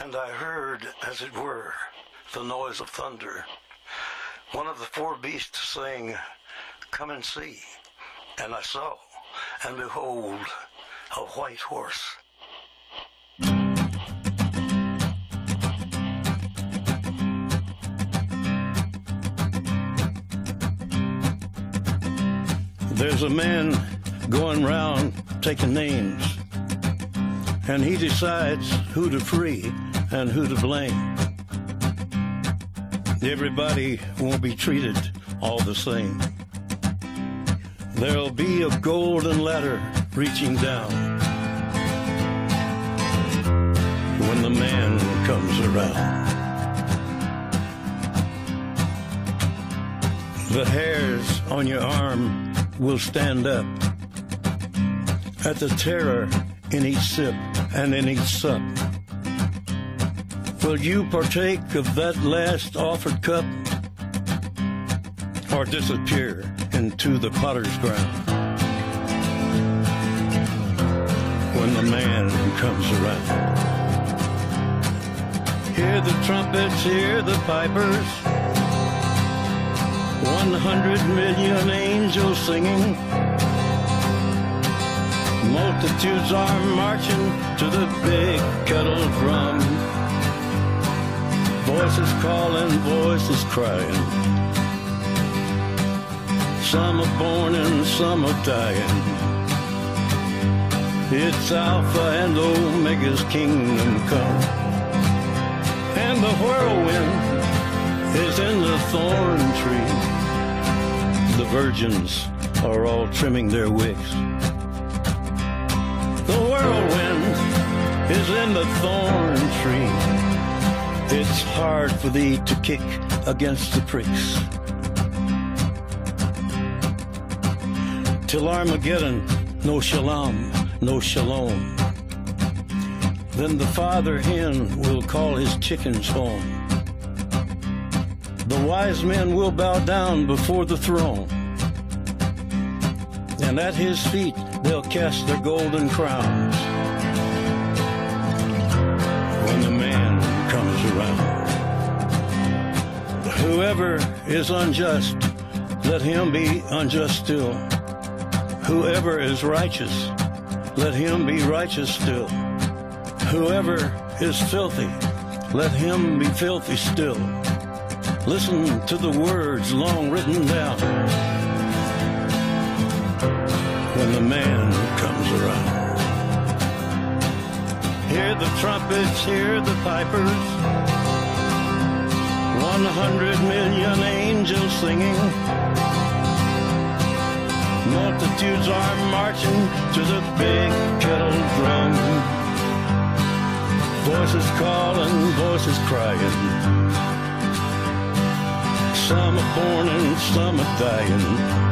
And I heard, as it were, the noise of thunder. One of the four beasts saying, "Come and see." And I saw, and behold, a white horse. There's a man going round taking names, and he decides who to free and who to blame. Everybody won't be treated all the same. There'll be a golden ladder reaching down when the man comes around. The hairs on your arm will stand up at the terror in each sip and in each sup. Will you partake of that last offered cup, or disappear into the potter's ground when the man comes around? Hear the trumpets, hear the pipers, 100 million angels singing. Multitudes are marching to the big kettle drum. Voices calling, voices crying. Some are born and some are dying. It's Alpha and Omega's kingdom come. And the whirlwind is in the thorn tree. The virgins are all trimming their wicks. The whirlwind is in the thorn tree. It's hard for thee to kick against the pricks. Till Armageddon, no shalom, no shalom. Then the father hen will call his chickens home. The wise men will bow down before the throne, and at his feet they'll cast their golden crowns when the man comes around. Whoever is unjust, let him be unjust still. Whoever is righteous, let him be righteous still. Whoever is filthy, let him be filthy still. Listen to the words long written down when the man comes around. Hear the trumpets, hear the pipers, 100 million angels singing. Multitudes are marching to the big kettle drum. Voices calling, voices crying. Some are born and some are dying.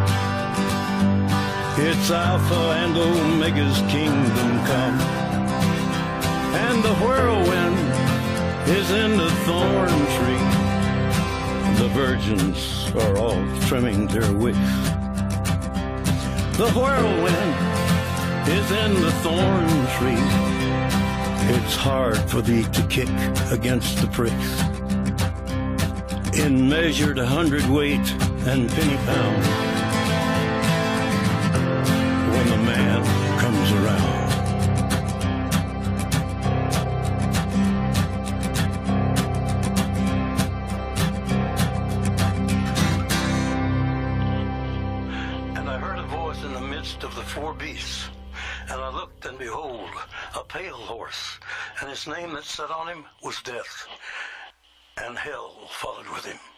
It's Alpha and Omega's kingdom come. And the whirlwind is in the thorn tree. The virgins are all trimming their wicks. The whirlwind is in the thorn tree. It's hard for thee to kick against the pricks. In measured 100-weight and penny pound when the man comes around. And I heard a voice in the midst of the four beasts, and I looked, and behold, a pale horse, and his name that sat on him was Death, and hell followed with him.